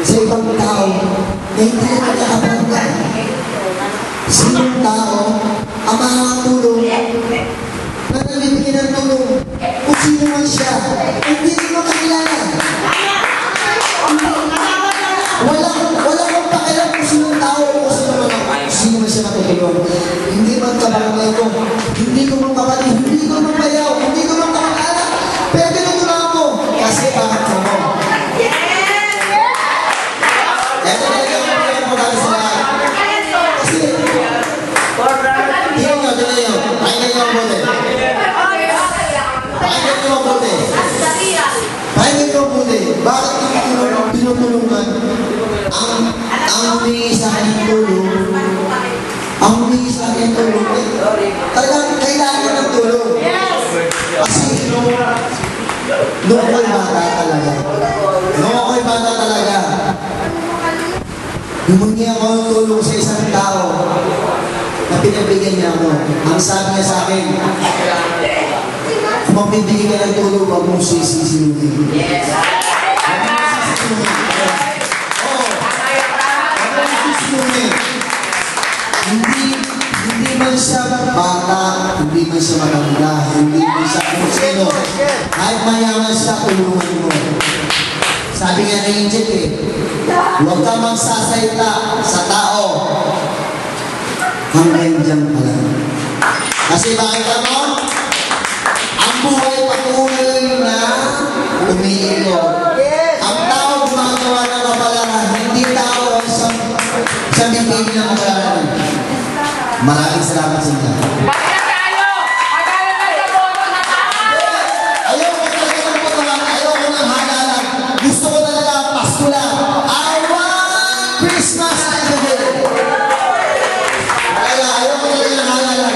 sa ibang tao na hindi nakakabangga. Sinong tao ang makakatulong na nabibigyan ng tulong kung sino man siya, hindi mo kakilala. Wala kang pakialam kung sinong tao o sino man siya matutulong. Hindi man kabarangay ko, hindi ko man kapatid, hindi ko man bayaw, hindi ko man kakilala, pero tinutulungan mo kasi bakit mo. Ito na yung mga mo dahil sa lahat. Kasi, tingnan nyo, pakinggan nyo ang bote. Pakinggan nyo ang bote. Pakinggan nyo ang bote. Bakit tinutulungan ang humingi sa akin ng tulong? Ang humingi sa akin ng tulong, talagang kailangan ng tulong. Kasi, nung ako'y bata talaga. Humingi ako ng tulong sa isang tao na pinabigyan niya ako. Ang sabi niya sa akin, kung mapibigyan ka ng tulong, huwag mong sisinuhin. Yes! Hindi man siya bata, hindi man siya maganda, hindi man siya kung sino. Kahit mayaman siya, tulungan mo. Sabi nga na Angel huwag ka magsasalita sa tao hanggang dyan ka lang. Kasi bakit mo? Ang buhay patuloy na umiilo. Ang tao gumagawa ng kapalaran, hindi tao ay sa bibig ng kapalaran. Maraming salamat sa inyo. Gusto ko talaga Pasko lang. I want Christmas every day. Kaya ayaw ko talaga ng halalan.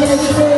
Panginoon.